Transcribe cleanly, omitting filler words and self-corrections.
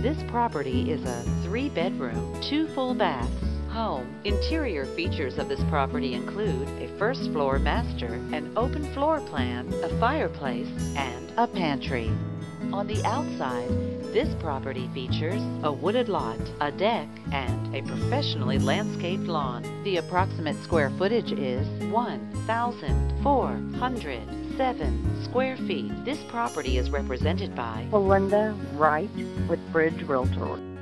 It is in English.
This property is a 3-bedroom, 2 full baths home. Interior features of this property include a first-floor master, an open floor plan, a fireplace, and a pantry. On the outside, this property features a wooded lot, a deck, and a professionally landscaped lawn. The approximate square footage is 1,407 square feet. This property is represented by Belinda, Wright with Bridge Realtors.